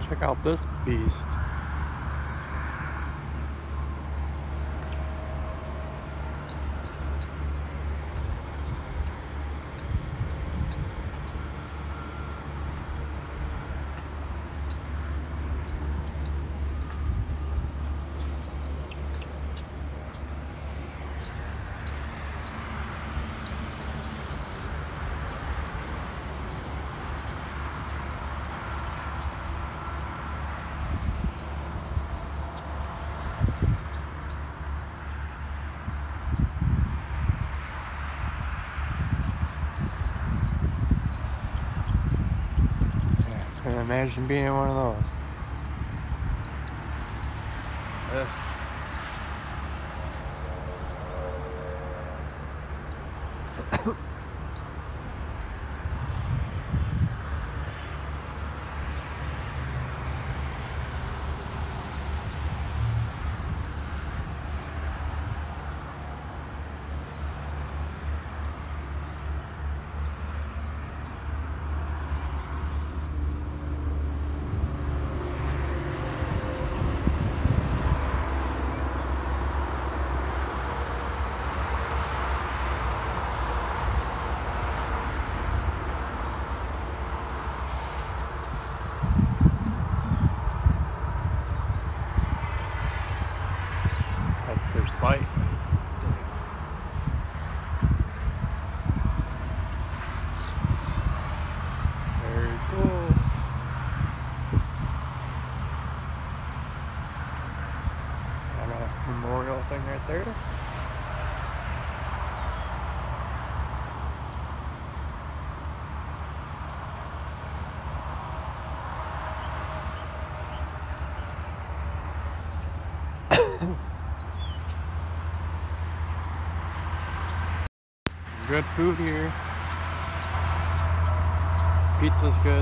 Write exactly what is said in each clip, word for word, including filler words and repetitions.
Check out this beast. I can imagine being in one of those. Yes. That's their site. Very cool. Got a memorial thing right there. Good food here. Pizza's good.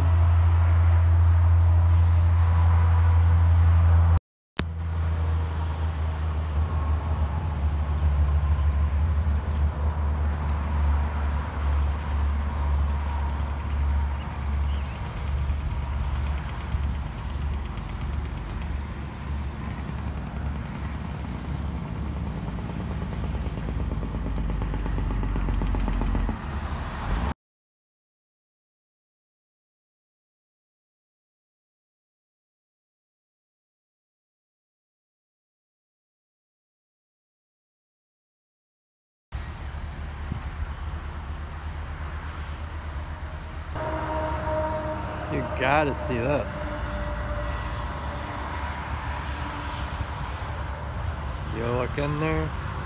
You gotta see this. You look in there,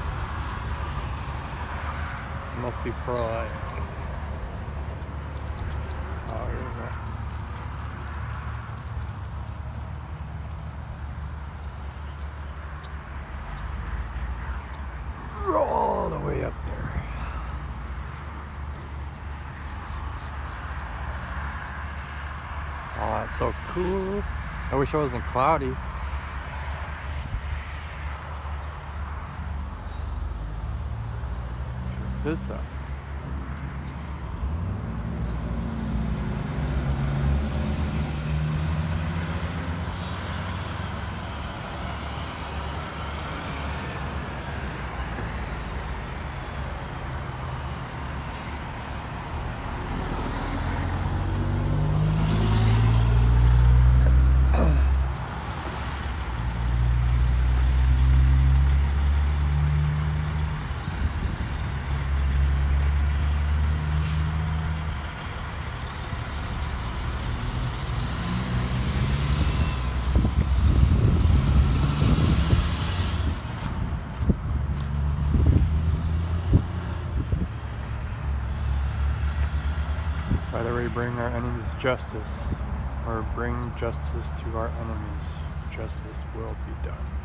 it must be for like, oh, here we go. All the way up there. Oh, that's so cool. I wish it wasn't cloudy. Check this out. By the way, bring our enemies justice, or bring justice to our enemies. Justice will be done.